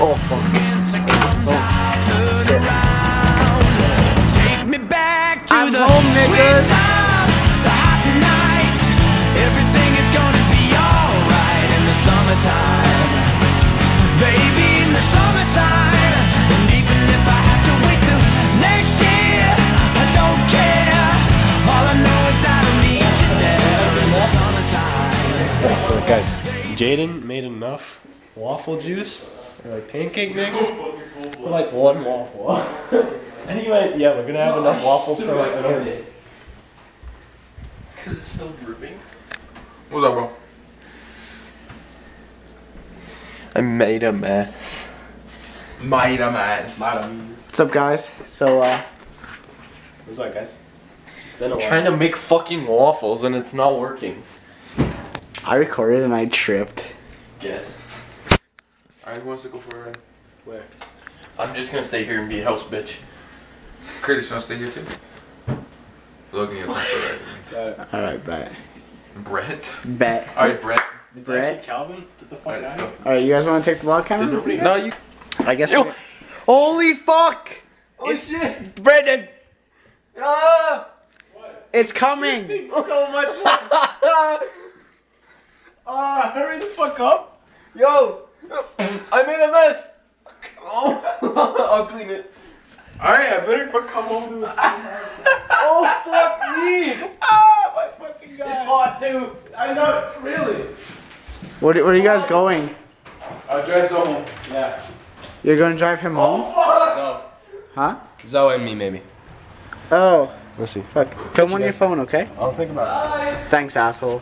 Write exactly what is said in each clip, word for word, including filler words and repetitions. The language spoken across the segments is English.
Oh fuck. Take me back to I'm the home, sweet niggas. times, the hot nights. Everything is gonna be alright in the summertime. Baby, in the summertime. And even if I have to wait till next year, I don't care. All I know is I'll meet you there in the summertime. Alright guys, Jaden made enough waffle juice, or like pancake mix, for like one waffle. And he went, yeah, we're gonna have enough waffles for like another day. It's because it's still dripping. What's up, bro? I made a mess. Made a mess. What's up, guys? So, uh, What's up, guys? It's been a while. Trying to make fucking waffles and it's not working. I recorded and I tripped. Guess. Alright, who wants to go for a ride? Where? I'm just gonna stay here and be a house bitch. Curtis, you want to stay here too? Logan, you want to go for a ride? Got it. Alright, bet. Brett? Bet. Alright, Brett. It's Brett? actually Calvin? Get the fuck Alright, let's out go. of here. Alright, you guys want to take the vlog camera? Nobody No, you. I guess Ew. we... Holy fuck! Oh shit! Brendan! Ah! It's coming! So much more. Ah, hurry the fuck up. Yo! I made a mess! Oh, I'll clean it. Alright, I better but come home to Oh fuck me! Ah, my fucking god. It's hot too! I know, really. Where, where are you guys going? I'll drive home. Yeah. You're gonna drive him home? Zoe. Huh? Zoe and me, maybe. Oh, We'll see. fuck. Film on your phone, okay? I'll think about it. Thanks, asshole.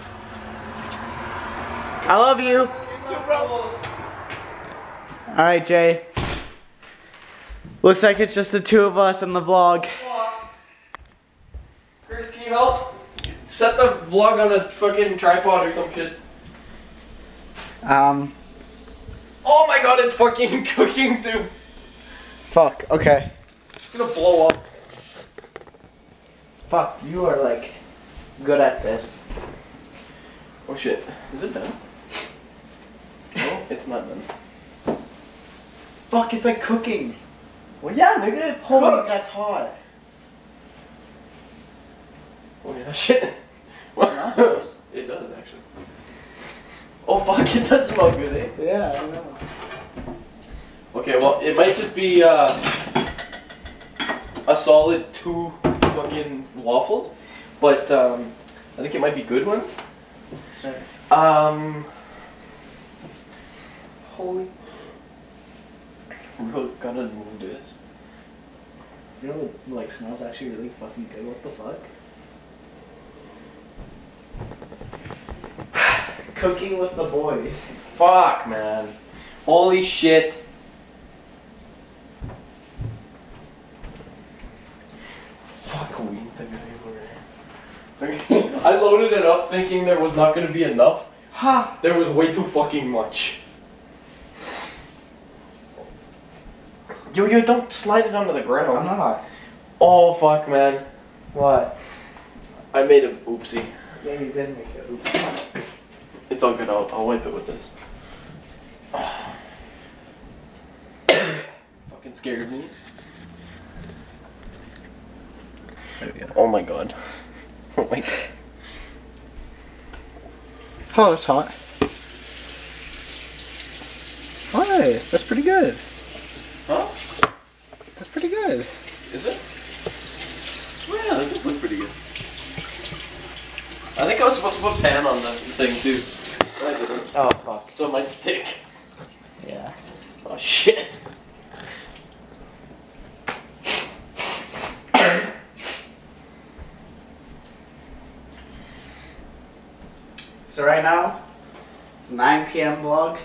I love you! Alright, Jay. Looks like it's just the two of us in the vlog. Chris, can you help? Set the vlog on a fucking tripod or some shit. Um, Oh my god, it's fucking cooking too. fuck, okay. It's gonna blow up. Fuck, you are like good at this. Oh shit. Is it done? No, it's not done. Fuck, it's like cooking. Well, yeah, nigga, it Holy, cooks. that's hot. Oh yeah, shit. Smells nice. It does actually. Oh fuck, it does smell good, eh? Yeah, I know. Okay, well, it might just be uh, a solid two fucking waffles, but um, I think it might be good ones. Sorry. Um, holy, really gonna move this. You know what, like, smells actually really fucking good? What the fuck? Cooking with the boys. Fuck, man. Holy shit. Fuck, we need the guy. I loaded it up thinking there was not gonna be enough. Ha! There was way too fucking much. Yo, yo, don't slide it onto the ground. I'm not. Oh, fuck, man. What? I made a oopsie. Yeah, you did make it. Oops. It's all good, I'll, I'll wipe it with this. Fucking scared me. There we go. Oh my god. Oh my god. Oh, that's hot. Hi, that's pretty good. Huh? That's pretty good. Is it? Oh yeah, that does look pretty good. I think I was supposed to put pan on the thing too. But I didn't. Oh, fuck. So it might stick. Yeah. Oh shit. So right now, it's nine P M vlog.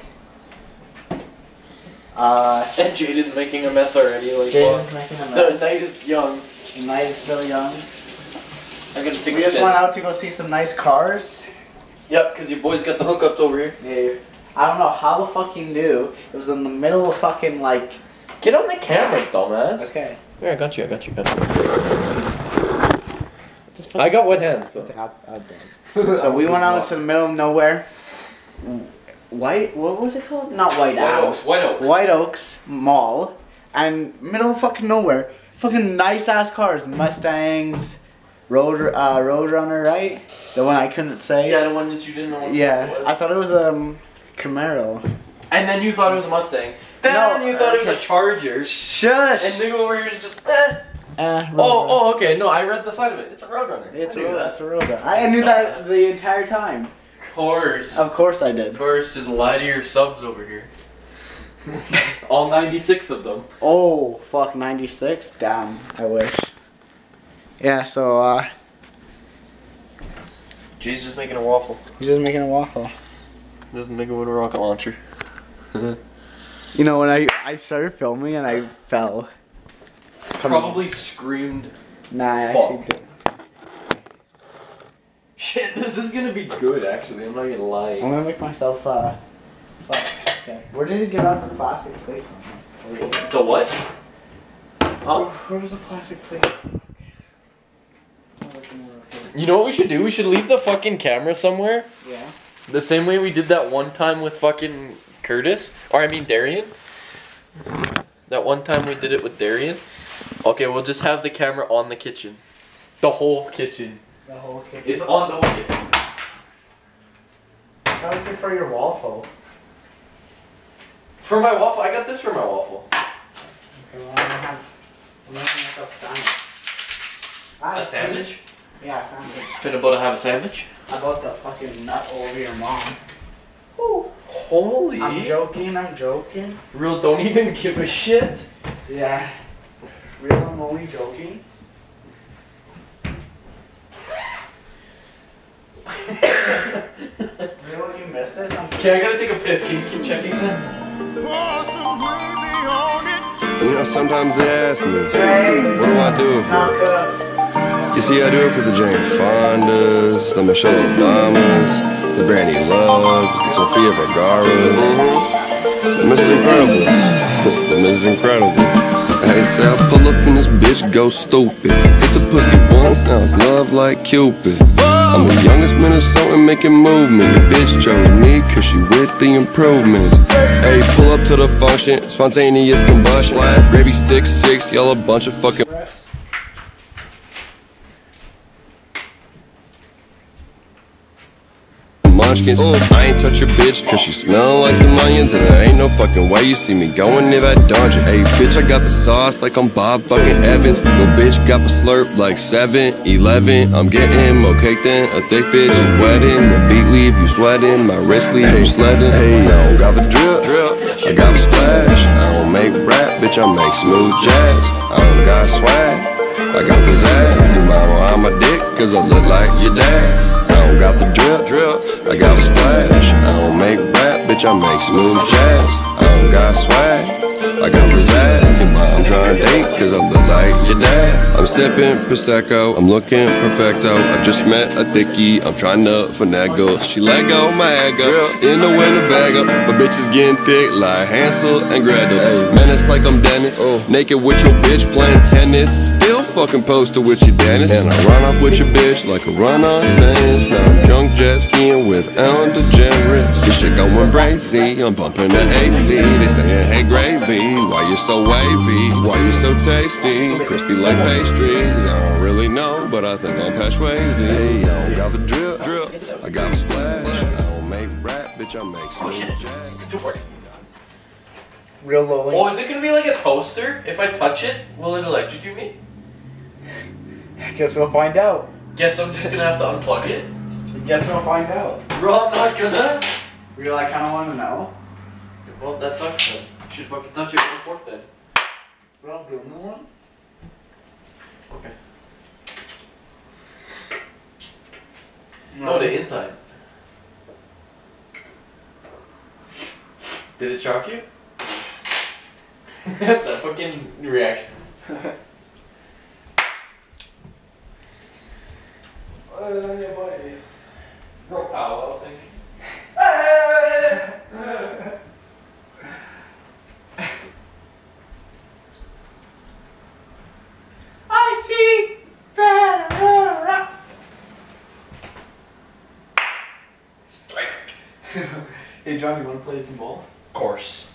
Uh, And Jaden's making a mess already. Like, Jaden's fuck. making a The mess. night is young. The night is still young. I'm gonna take We a just piss. went out to go see some nice cars. Yep, because your boys got the hookups over here. Yeah. I don't know how the fuck you knew. It was in the middle of fucking like. Get on the camera, dumbass. Okay. Here, I got you, I got you, I got you. Just I got wet hands, so. Okay, I'll, I'll do it. So we went out into the middle of nowhere. White, what was it called? Not White White Owl. Oaks. White Oaks. White Oaks Mall, and middle of fucking nowhere. Fucking nice ass cars, Mustangs, Road uh, Roadrunner, right? The one I couldn't say. Yeah, the one that you didn't know what Yeah, it was. I thought it was um Camaro. And then you thought it was a Mustang. Then No, you thought it was okay. a Charger. Shush. And nigga over here is just. Eh. Uh, Oh, oh, okay. No, I read the side of it. It's a Roadrunner. It's I a knew road. that. It's a road. I knew that the entire time. Of course. Of course I Of did. course, just lie to your subs over here. All ninety-six of them. Oh fuck, ninety-six. Damn, I wish. Yeah. So uh, Jay's just making a waffle. he's just making a waffle. Doesn't think it with a rocket launcher. You know, when I I started filming and I fell. Coming- Probably screamed. Nah, I Fuck. actually did. Shit, this is gonna be good. Actually, I'm not gonna I'm lie. gonna make myself uh. Fuck. Okay. Where did you get out the plastic plate from? The what? Huh? Where was the plastic plate? You know what we should do? We should leave the fucking camera somewhere. Yeah. The same way we did that one time with fucking Curtis, or I mean Darian. That one time we did it with Darian. Okay, we'll just have the camera on the kitchen. The whole kitchen. The whole kitchen. It's on the whole kitchen. That was it for your waffle. For my waffle, I got this for my waffle. Okay, well, I'm gonna have. I'm making myself a sandwich. Ah, A sandwich? Yeah, a sandwich. Finna about to have a sandwich? I bought the fucking nut over your mom. Holy. I'm joking, I'm joking. Real, don't even give a shit. Yeah. Real, I'm only joking. Real, you miss this? I'm Okay, I gotta take a piss. Can you keep checking that? You know, sometimes they ask me, what do I do it not for? cooked. You see, I do it for the Jane Fondas, the Michelle Obamas, the Brandy Loves, the Sofia Vergara's, the Missus Incredibles, the Missus Incredible. Hey, say I pull up in this bitch, go stupid. Hit the pussy once, now it's love like Cupid. I'm the youngest Minnesotan making movement. The bitch chose me cause she with the improvements. Hey, pull up to the function, spontaneous combustion. Gravy six six, y'all a bunch of fucking munchkins. I ain't touch your bitch cause she smell like some onions. And there ain't no fucking way you see me going near that dungeon. Hey bitch, I got the sauce like I'm Bob fucking Evans. Little bitch got the slurp like seven eleven. I'm getting more cake than a thick bitch is wedding. The beat leave you sweating, my wrist leave you sledding. Hey, I don't got the drip, I got the splash. I don't make rap, bitch, I make smooth jazz. I don't got swag, I got pizzazz. Your mama on my dick cause I look like your dad. I don't got the drip, drip, I got the splash. I don't make rap, bitch, I make smooth jazz. I don't got swag, I got pizzazz. Your mom trying to date, cause I look like your dad. I'm sipping Prosecco, I'm looking perfecto. I just met a dickie, I'm trying to finagle. She let go my ego, in the winter bag up. My bitch is getting thick like Hansel and Gretel. Ay, menace like I'm Dennis, oh. Naked with your bitch playing tennis. Still fucking posted with your Dennis. And I run up with your bitch like a run-on sentence. Now I'm drunk jet skiing with Ellen DeGeneres. This shit going crazy, I'm bumping the A C. They saying, hey gravy, why you so wavy? Why you so tasty? Crispy like pastries. I don't really know, but I think I'm Peshways. Hey, I don't got the drip, drip. I got a splash. I don't make rap, bitch, I make smooth jazz. Two forks. Real low. Oh, is it gonna be like a toaster? If I touch it, will it electrocute me? Guess we'll find out. Guess I'm just gonna have to unplug it. Guess we'll find out. Bro, I'm not gonna. Real, I kind of want to know. Well, that sucks then. You should fucking touch it with a fork then. Real, give me one. Okay. No, the inside. Did it shock you? That fucking reaction. Bro, ow, I was thinking. I see. Did John, you want to play some ball? Of course.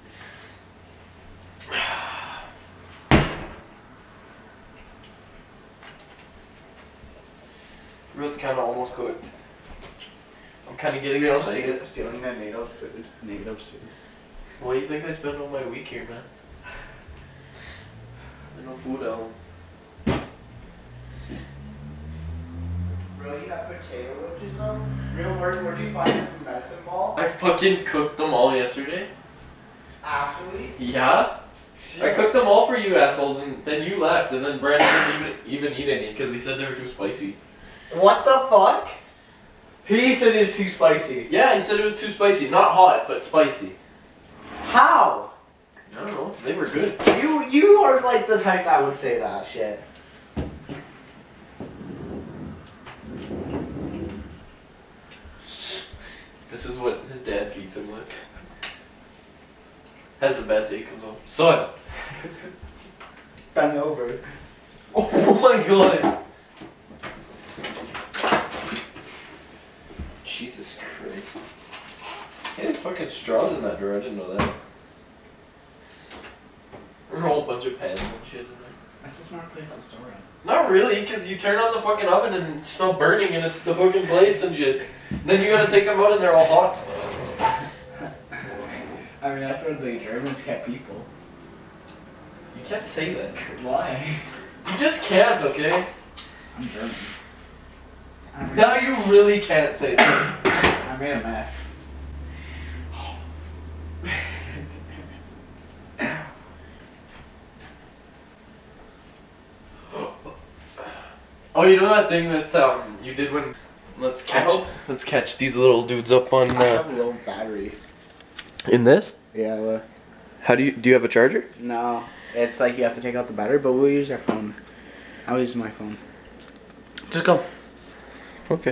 Road's kind of almost cooked. I'm kind of getting excited. Stealing the native food. Native food. Why do you think I spend all my week here, man? There's no food at home. Bro, you got potato wedges though? Real word, where'd you find this medicine ball? I fucking cooked them all yesterday. Actually? Yeah? I cooked them all for you assholes, and then you left, and then Brandon didn't even, even eat any because he said they were too spicy. What the fuck? He said it's too spicy. Yeah, he said it was too spicy. Not hot, but spicy. How? I don't know. They were good. You you are like the type that would say that shit. This is what his dad feeds him with. Has a bad day, comes home. Son! Bend over. Oh my god! Jesus Christ. Hey, there's fucking straws in that drawer, I didn't know that. There's a whole bunch of pans and shit in there. That's a smart place to store it. Not really, because you turn on the fucking oven and smell burning and it's the fucking blades and shit. Then you gotta take them out and they're all hot. I mean, that's where the Germans kept people. You can't say that, Chris. Why? You just can't, okay? I'm German. I made, Now you really can't say that. I made a mess. Oh, you know that thing that um you did when let's catch hope- let's catch these little dudes up on I uh, have a low battery. in this? Yeah, look. How do you do you have a charger? No, it's like you have to take out the battery, but we'll use our phone. I'll use my phone. Just go. Okay.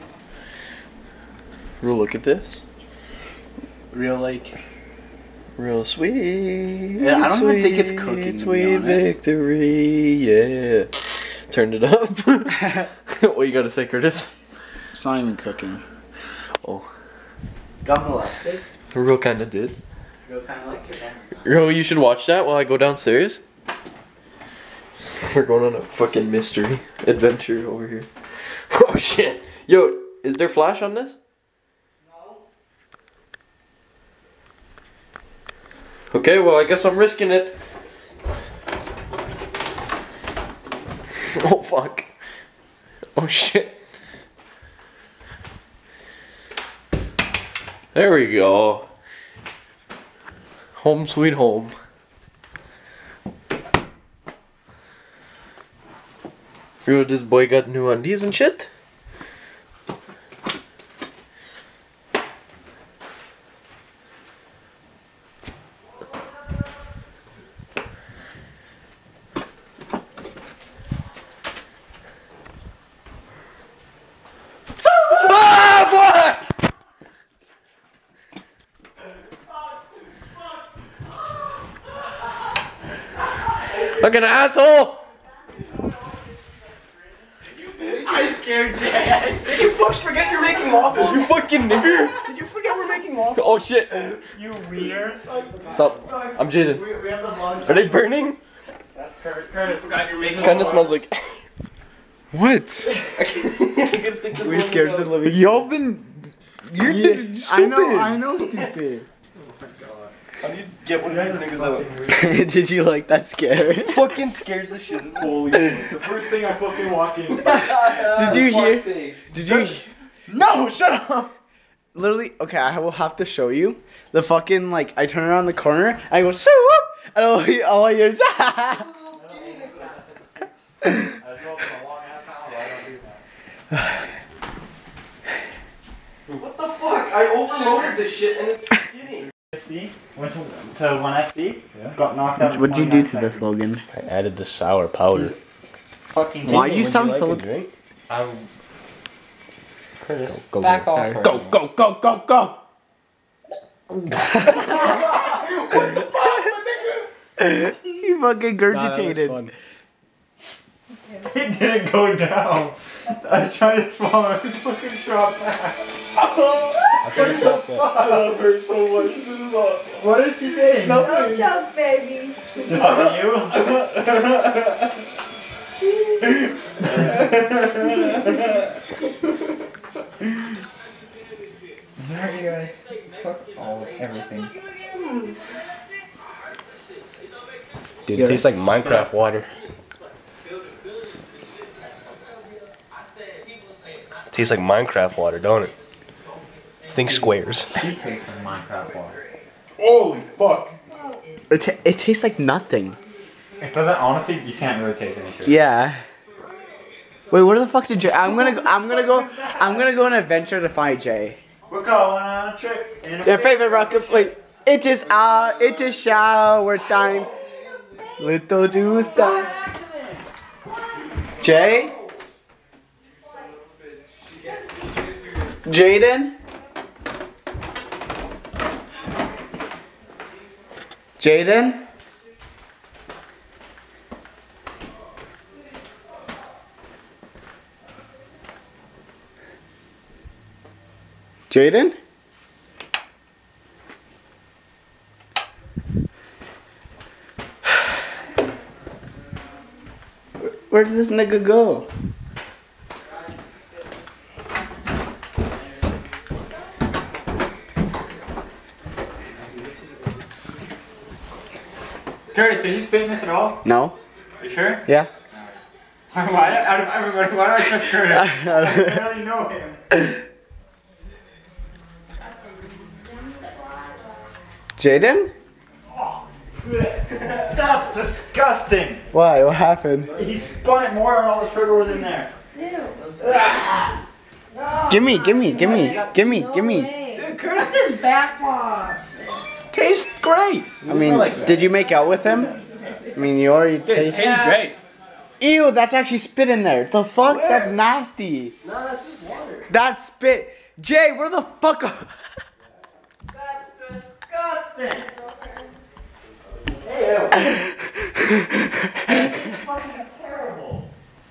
Real look at this. Real like. Real sweet. Yeah, I don't even think it's sweet, cooking, to be Sweet honest. victory, yeah. Turned it up. What you gotta say, Curtis? It's not even cooking. Oh, Got molested. Real kinda did. Real kind of like it. Real, you should watch that while I go downstairs. We're going on a fucking mystery adventure over here. Oh shit. Yo, is there flash on this? No. Okay, well I guess I'm risking it. Oh fuck. Oh shit. There we go. Home sweet home. Yo, this boy got new undies and shit? Ah, fuck! Fucking asshole! I scared you. Did you fucks forget you're making waffles? You fucking nigger! Did you forget we're making waffles? Oh shit! You weirds. Sup? I'm Jaden. We, we have the lunch. Are they burning? That's Curtis. Curtis. Kinda smells like. What? We scared the living. Y'all been. You're Yeah, stupid. I know. I know. Stupid. How do you get one of these niggas out? Did you like that scare? Fucking scares the shit. Holy shit. The first thing I fucking walk in. Did you hear? Did you? No, shut up. Literally, okay, I will have to show you the fucking like. I turn around the corner, I go so up, and all, all I hear is. What the fuck? I overloaded this shit and it's skinny. F C went to, to one F C. Yeah. Got knocked out. What'd you do to this, Logan? I added the sour powder. Fucking. Why'd you sound so? Drink? I'm. Curtis, go Back get off started. her. Go, go, go, go, go! He fucking gurgitated. It didn't go down. I tried to swallow it. Fucking shot back. I'll try to smell it. I love her so much. This is awesome. What is she saying? Don't choke, baby. Just for you? There you guys. Fuck all everything. Dude, it tastes like Minecraft water. It tastes like Minecraft water, don't it? Think squares. She tastes like Minecraft water. Holy fuck. It, t it tastes like nothing. It doesn't, honestly, you can't really taste any sugar. Yeah. Wait, where the fuck did Jay? I'm gonna go. I'm gonna go. I'm gonna go on an adventure to find Jay. We're going on a trip. In a Their favorite rocket plate. It is uh, it is shower time. Little juice time. Jay? Jaden? Jaden? Jaden? Where did this nigga go? Curtis, did you spit in this at all? No. You sure? Yeah. Why, why, out of everybody, why do I trust Curtis? I barely know him. Jaden? That's disgusting. Why? What happened? He spun it more and all the sugar was in there. Gimme, gimme, gimme, gimme, gimme. Dude, Curtis is backwash. Tastes great. I mean, did you make out with him? I mean, you already tasted. Tastes great. Ew, that's actually spit in there. The fuck? That's nasty. No, that's just water. That's spit. Jay, where the fuck are... That's disgusting. It's fucking terrible.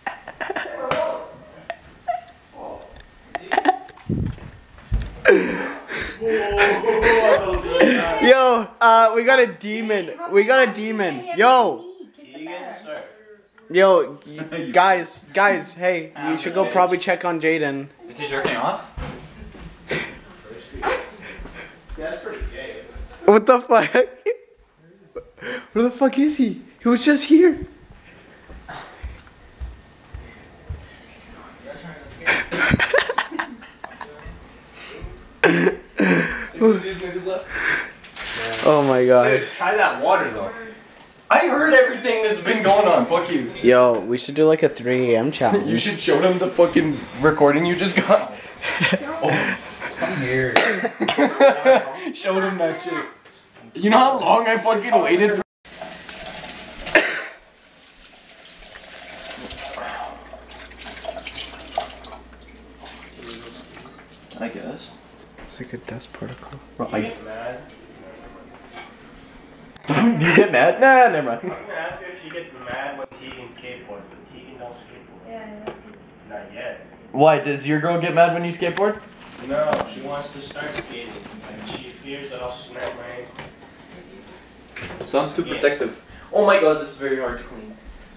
Yo, uh, we got a demon. We got a demon. Yo. Yo, y- guys, guys, hey, you should go probably check on Jaden. Is he jerking off? That's pretty gay. What the fuck? Where the fuck is he? He was just here. Oh my god. Dude, try that water though. I heard everything that's been going on. Fuck you. Yo, we should do like a three A M challenge. You should show them the fucking recording you just got. Oh. Come here. Show them that shit. You know how long I fucking waited for. I guess. It's like a dust particle. Bro, I get mad. Do you get mad? Nah, never mind. I'm gonna ask her if she gets mad when Tegan skateboards, but Tegan don't skateboard. Yeah, Not yet. Why? Does your girl get mad when you skateboard? No, she wants to start skating. Like, she fears that I'll snap my ankle. Sounds too Yeah. protective. Oh my god, this is very hard to clean.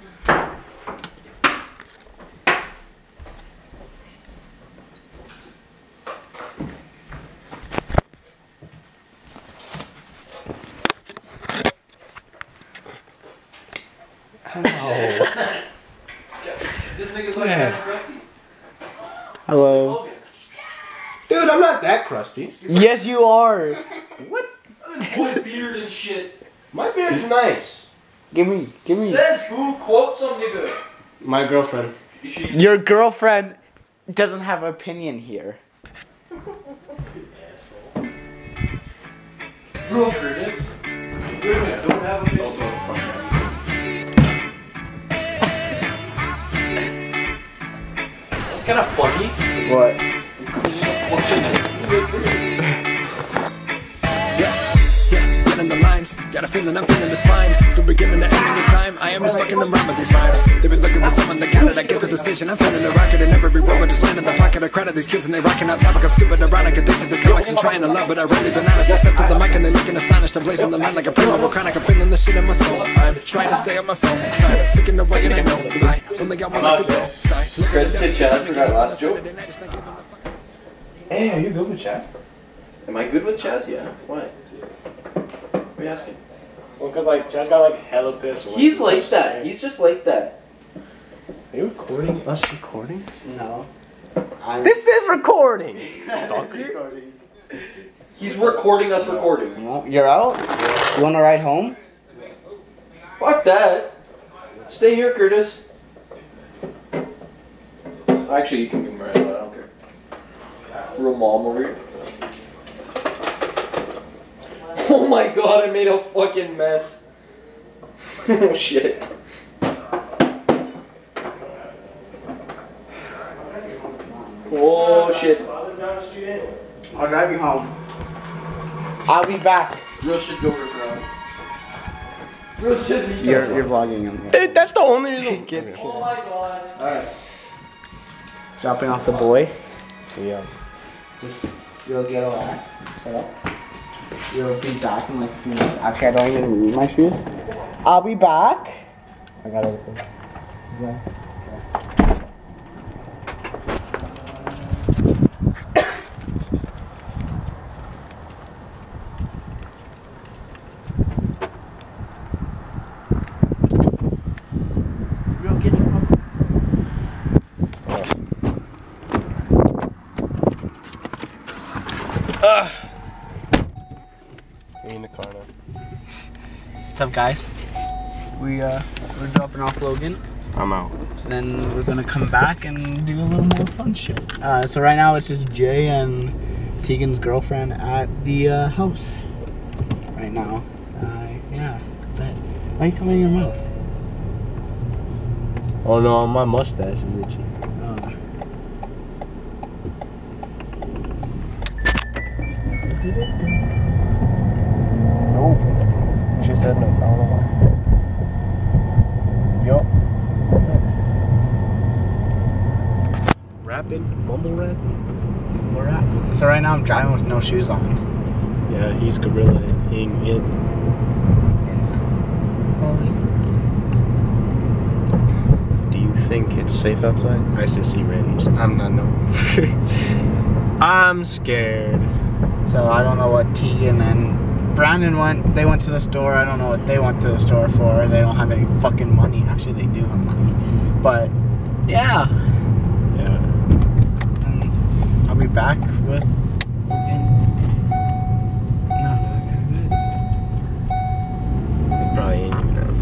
This nigga's like Yeah. kind of rusty. Hello. Dude, I'm not that crusty. Yes, you are. What? This boy's beard and shit. My beard's nice. Give me, give me. Says who? Quote some nigga. My girlfriend. Is she? Your girlfriend doesn't have an opinion here. Bro, Curtis. Wait a minute, don't have a big don't, don't, It's kind of funny. What? In the line lines. Got a feeling I'm feeling just fine. From beginning to ending of time, I am just fucking them rhyme with these rhymes. They've been looking for someone that got it. I get to the station, I'm feeling the rocket. And every word will just land in the pocket. I crowd of these kids and they rocking out topic. I'm stupid, ironic, addicted to comics and trying to love, but I really been honest. I step to the mic and they looking astonished. I'm blazing the line like a primo chronic. I'm feeling the shit in my soul. I'm trying to stay on my phone. Time ticking away and I know I only got one left to go. Credits to Chaz for that last joke. Hey, are you good with Chaz? Am I good with Chaz? Yeah. Why? What are you asking? Well, cause like Chaz got like hella pissed. He's like that. He's just like that. Are you recording? Us recording? No. This is recording! He's recording us recording. No, you're out? You wanna ride home? Fuck that. Stay here, Curtis. Actually, you can give me my ride. I don't care. Real mom over here. Oh my god, I made a fucking mess. Oh shit. Oh shit. I'll drive you home. I'll be back. Real shit go rip around. Real shit be You're, you're vlogging him. Dude, that's the only reason. Get, Oh my god. Alright. Dropping off the boy. Yeah. Just, you'll get a last. Set up. You'll be back in like a few minutes. Actually, I don't even remove my shoes. I'll be back. I got everything. Yeah. Me in the car now. What's up, guys? We uh, we're dropping off Logan. I'm out. And then we're gonna come back and do a little more fun shit. Uh, so right now it's just Jay and Tegan's girlfriend at the uh, house. Right now. Uh, yeah. But why are you coming in your mouth? Oh no, my mustache is itchy. Oh. No. She said no. I don't know why. Yup. Rapping? Mumble rapping? We're at. So right now I'm driving with no shoes on. Yeah, he's gorilla-ing it. Do you think it's safe outside? I still see randoms. I'm not no. I'm scared. So I don't know what Tegan and Brandon went. They went to the store. I don't know what they went to the store for. They don't have any fucking money. Actually, they do have money. But yeah. Yeah. And I'll be back with. No, It probably ain't even out.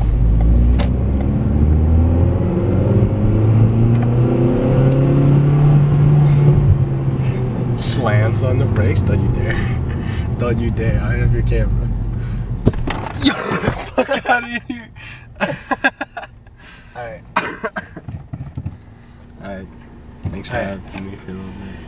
Slams on the brakes. Don't you dare. Don't you dare. I have your camera. Yo, fuck out of here. Alright. Alright. Thanks for having me for a little bit.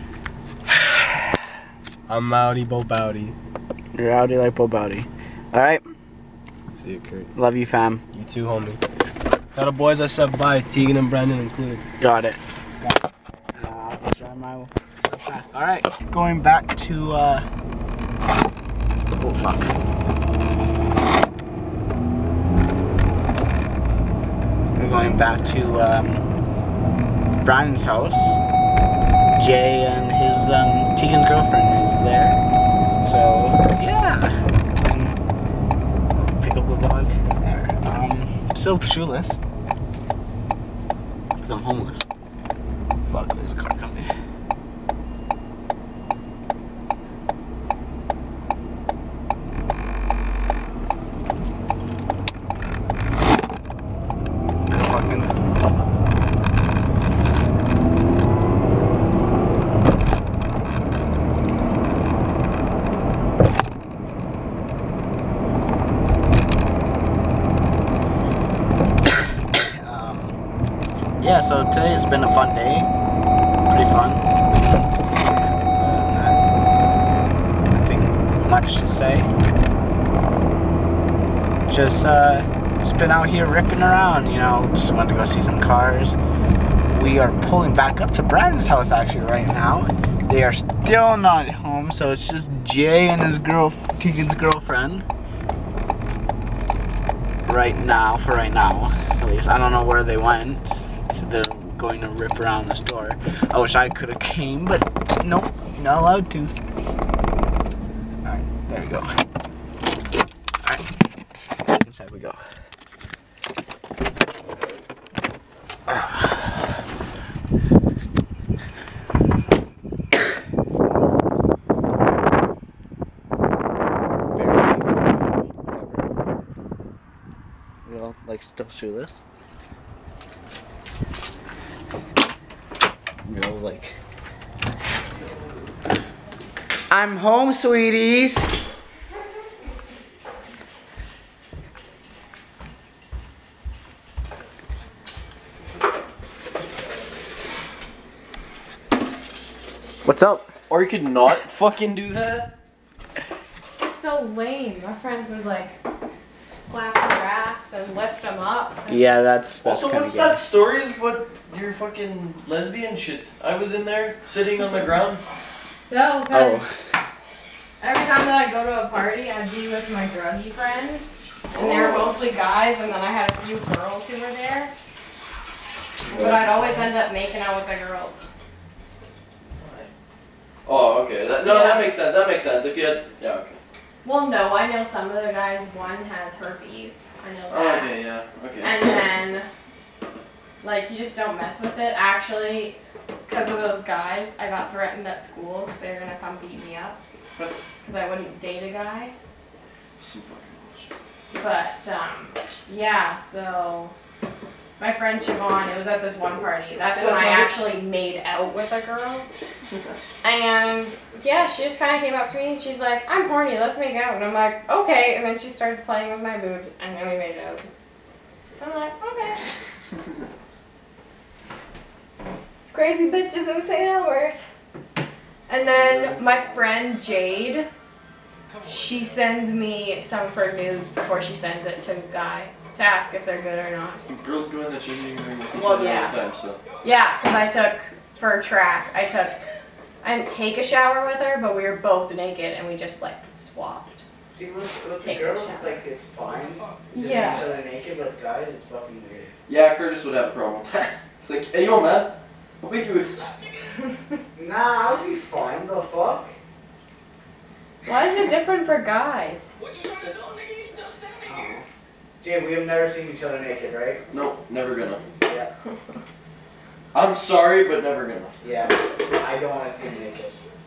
I'm Mouty Bo Bowdy. You're outy like Bo Bowdy. Alright. See you, Kurt. Love you, fam. You too, homie. Tell the boys I said bye. Tegan and Brandon included. Got it. Nah, I'll try my stuff fast. Alright. Going back to, uh. Oh, fuck. We're going back to, um. Brian's house. Jay and his, um. Tegan's girlfriend is there. So, yeah. And pick up the vlog there. Um, still shoeless. Because I'm homeless. Fuck, there's a car coming. Yeah, so today's been a fun day. Pretty fun. Uh, nothing much to say. just uh, just been out here ripping around, you know, just wanted to go see some cars. We are pulling back up to Brandon's house actually right now. They are still not home, so it's just Jay and his girl, Tegan's girlfriend. Right now, for right now, at least. I don't know where they went. So they're going to rip around the store. I wish I could have came, but nope, not allowed to. Alright, there we go. Alright, inside we go. Real, like still shoeless. Real, like. I'm home, sweeties. What's up? Or you could not fucking do that. It's so lame. My friends would like slap their ass and lift them up. Yeah, that's that's Also, kinda what's gay. that stories about your fucking lesbian shit? I was in there sitting on the ground. No, because Oh. every time that I go to a party, I'd be with my druggy friends, and they were mostly guys, and then I had a few girls who were there. But I'd always end up making out with the girls. Oh, okay. That, no, Yeah. that makes sense. That makes sense. If you had, yeah, okay. Well, no, I know some of the guys. One has herpes. I know Oh, that. okay, yeah, okay. And then, like, you just don't mess with it. Actually, because of those guys, I got threatened at school because they were gonna come beat me up. What? Because I wouldn't date a guy. Some fucking bullshit. But, um, yeah, so my friend Siobhan, it was at this one party. That's when I actually made out with a girl. And, yeah, she just kind of came up to me and she's like, I'm horny, let's make out. And I'm like, okay. And then she started playing with my boobs and then we made out. I'm like, okay. Crazy bitches in Saint Albert. And then my friend Jade, she sends me some of her nudes before she sends it to a guy to ask if they're good or not. Girls go in the changing room with each Well, other yeah. all the time, so. Yeah, because I took, for a track, I took, I didn't take a shower with her, but we were both naked and we just like swapped. See, with, with Take the girls, a it's shower. like it's fine. Just Yeah. each other naked, but guys, it's fucking weird. Yeah, Curtis would have a problem with that. It's like, hey, yo, man. How big you is? Nah, I'll be fine. The fuck? Why is it different for guys? Jay, we have never seen each other naked, right? No, never gonna. Yeah. I'm sorry, but never gonna. Yeah. I don't want to see him naked.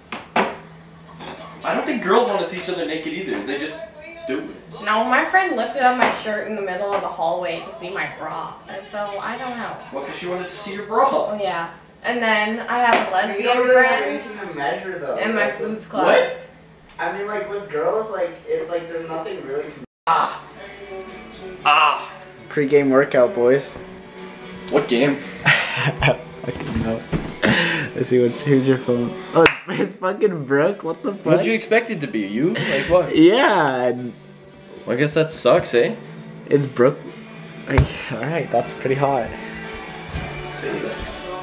I don't think girls want to see each other naked either. They just do it. No, my friend lifted up my shirt in the middle of the hallway to see my bra. And so, I don't know. Well, because she wanted to see your bra. Oh, yeah. And then I have a lesbian You don't really have friend anything to measure though. in my Like, with- foods class. I mean, like with girls, like it's like there's nothing really to. Ah. Ah. Pre-game workout, boys. What game? Fucking no. Let's see what's who's your phone. Oh, it's fucking Brooke. What the fuck? What did you expect it to be? You? Like what? Yeah, Well, I guess that sucks, eh? it's Brooke. Like, all right, that's pretty hot. Say that.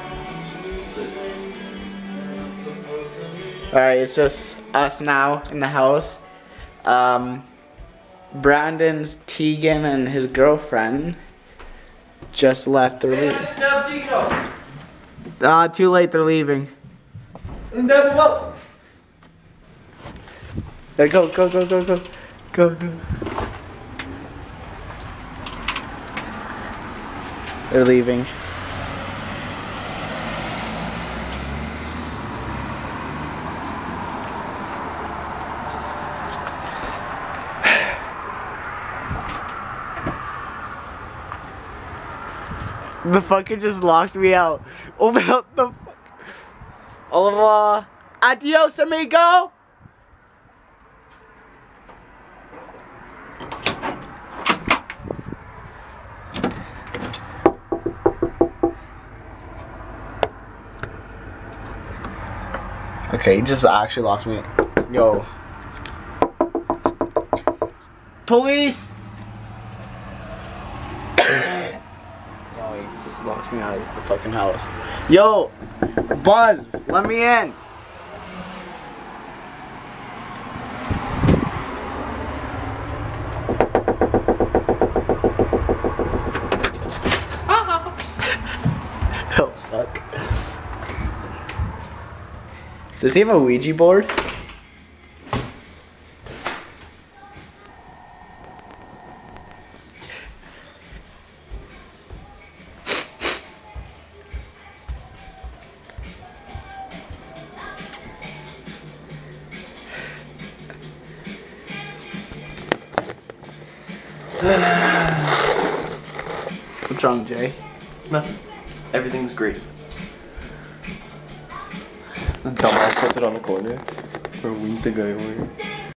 All right, it's just us now in the house. Um, Brandon's Tegan and his girlfriend just left. They're leaving. Ah, too late. They're leaving. There, go, go, go, go, go, go, go. They're leaving. The fucker just locked me out. Open up the fuck. Au revoir. Adios, amigo. Okay, he just actually locked me. Yo. Police! locks me out of the fucking house. Yo, Buzz, let me in. Oh fuck. Does he have a Ouija board? What's wrong, Jay? Nothing. Everything's great. The dumbass puts it on the corner. For a week to go away.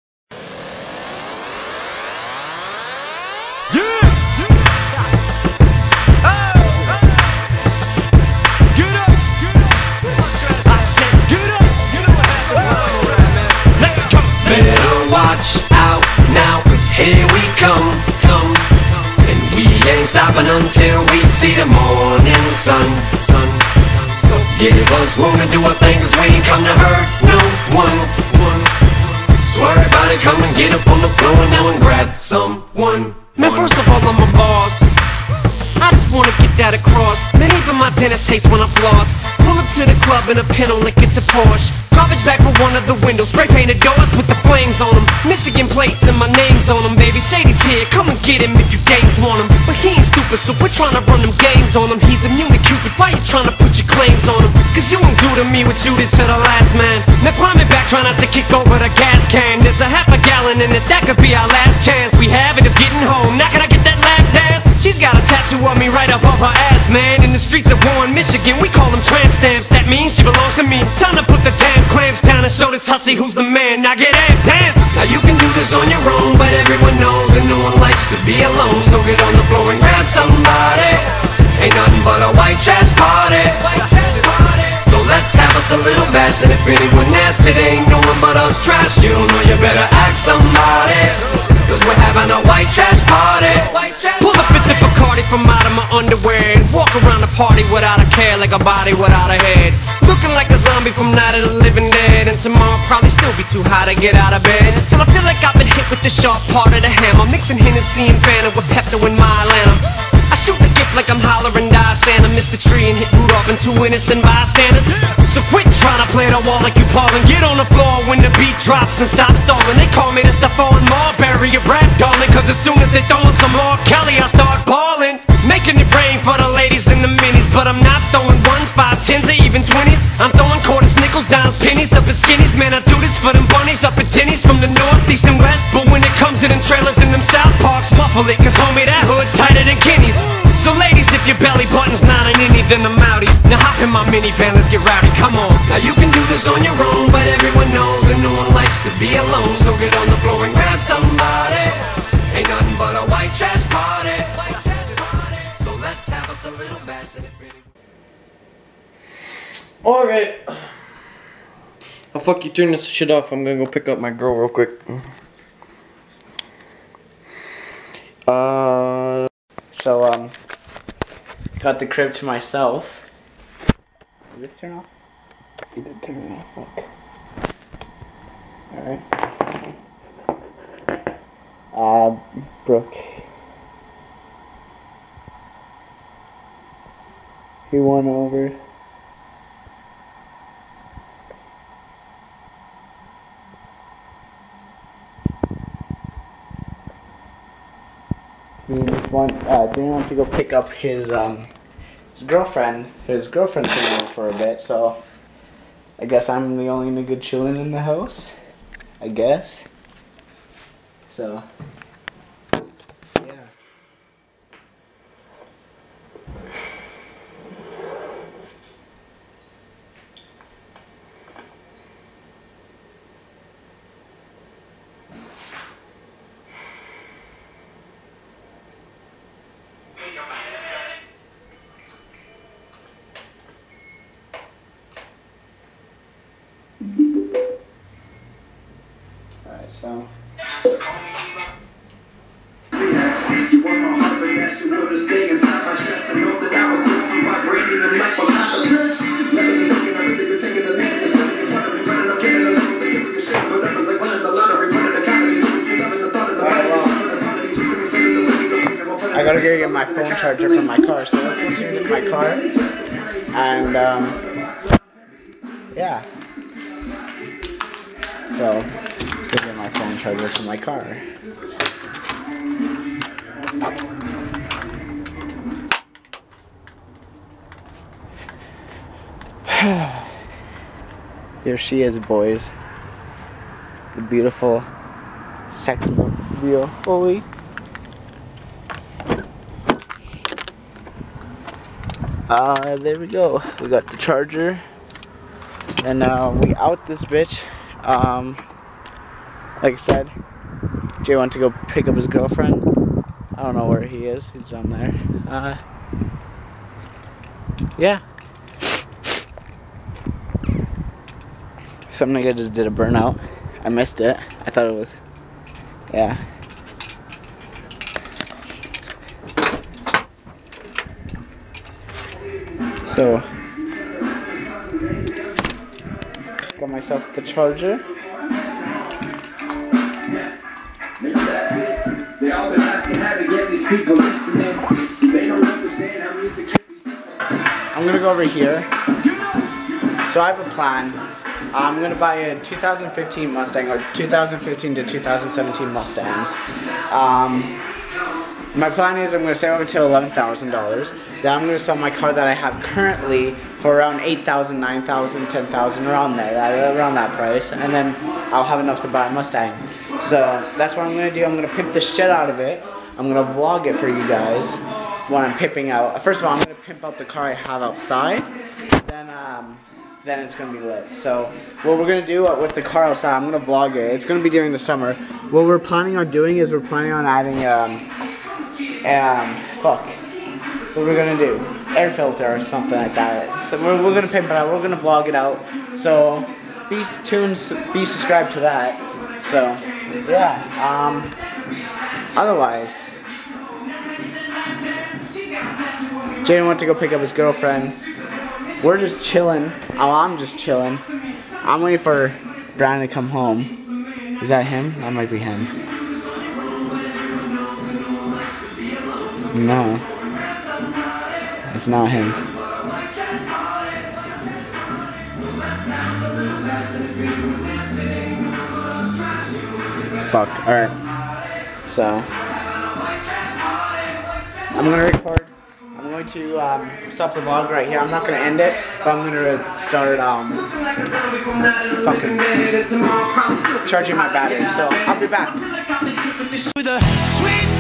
Better watch out now, cause here we come, come. And we ain't stopping until we see the morning sun, sun. So give us room to do our thing, cause we ain't come to hurt no one, one. So everybody come and get up on the floor now and grab someone. Man, first of all, I'm a boss. I just wanna get that across. Man, even my dentist hates when I'm floss. Pull up to the club in a pinto like it's a Porsche. Garbage bag for one of the windows, spray painted doors with the flames on them. Michigan plates and my name's on them, baby. Shady's here, come and get him if you games want him. But he ain't stupid, so we're trying to run them games on him. He's immune to Cupid, why you trying to put your claims on him? Cause you ain't do to me what you did to the last man. Now climbing back, try not to kick over the gas can. There's a half a gallon in it, that could be our last chance. We have it, is getting home, now can I get that lap dance? She's got a tattoo of me right up off her ass, man. In the streets of Warren, Michigan, we call them tramp stamps. That means she belongs to me. Time to put the damn clamps down and show this hussy who's the man. Now get amped, dance. Now you can do this on your own, but everyone knows that no one likes to be alone. So get on the floor and grab somebody. Ain't nothing but a white trash party. So let's have us a little bash, and if anyone asks, it ain't no one but us trash. You don't know, you better ask somebody, cause we're having a white trash party. Pull the fifth of Bacardi from out of my underwear and walk around the party without a care, like a body without a head. Looking like a zombie from Night of the Living Dead. And tomorrow probably still be too high to get out of bed. Till I feel like I've been hit with the sharp part of the hammer, mixing Hennessy and Fanta with Pepto in my Atlanta. I shoot the gift like I'm hollering die Santa, miss the tree and hit Rudolph and two innocent bystanders. So quit trying to play the wall like you Paul and get on the floor when the beat drops and stop stalling. They call me the Stephon Marbury of rap, darling, cause as soon as they throwin' some more Kelly, I start ballin'. Making it rain for the ladies in the minis, but I'm not throwing ones, five, tens, or even twenties. I'm throwing quarters, nickels, dimes, pennies up at skinnies. Man, I do this for them bunnies up at Denny's from the north, east, and west. But when it comes to them trailers in them South Parks, muffle it, cause homie, that hood's tighter than Kenny's. So ladies, if your belly button's not an innie, then I'm outie. Now hop in my minivan, let's get rowdy, come on. Now you can do this on your own, but everyone knows that no one likes to be alone. So get on the floor and grab somebody. Ain't nothing but a white trash party. So let's have us a little bash, and if anyone... Alright. Oh fuck, you turn this shit off. I'm gonna go pick up my girl real quick. Uh, so, um, got the crib to myself. Did it turn off? You did turn it off. Alright. Uh, Brooke. He won over. He just want, uh, didn't want to go pick up his, um, his girlfriend. His girlfriend's been over for a bit, so I guess I'm the only nigga chilling in the house. I guess. So, yeah. Alright, so. You want my heart, but that shit will just stay inside my chest. I know that I was good from I gotta go get my phone charger from my car. So let's go to my car. And, um, yeah. So, let's go get my phone charger from my car. Here she is, boys. The beautiful sex mobile. Holy. Uh, there we go. We got the charger. And now we out this bitch. Um, like I said, Jay went to go pick up his girlfriend. I don't know where he is. He's down there. Uh, yeah. Some nigga just did a burnout. I missed it. I thought it was, yeah. So, got myself the charger. I'm gonna go over here. So I have a plan. I'm gonna buy a two thousand fifteen Mustang or two thousand fifteen to two thousand seventeen Mustangs. Um, my plan is I'm gonna save up until eleven thousand dollars. Then I'm gonna sell my car that I have currently for around eight thousand, nine thousand, ten thousand, around there, around that price, and then I'll have enough to buy a Mustang. So that's what I'm gonna do. I'm gonna pimp the shit out of it. I'm gonna vlog it for you guys when I'm pimping out. First of all, I'm gonna pimp out the car I have outside. Then um. then it's going to be lit. So what we're going to do with the car outside, I'm going to vlog it. It's going to be during the summer. What we're planning on doing is we're planning on adding, um, um, fuck. What we're going to do? Air filter or something like that. So we're, we're going to pimp it out. We're going to vlog it out. So be tuned, be subscribed to that. So, yeah. Um, otherwise, Jaden went to go pick up his girlfriend. We're just chilling. Oh, I'm just chilling. I'm waiting for Brandon to come home. Is that him? That might be him. No. It's not him. Fuck. Alright. So. I'm gonna record. I'm going to um, stop the vlog right here. I'm not going to end it, but I'm going to start um, fucking charging my battery. So I'll be back.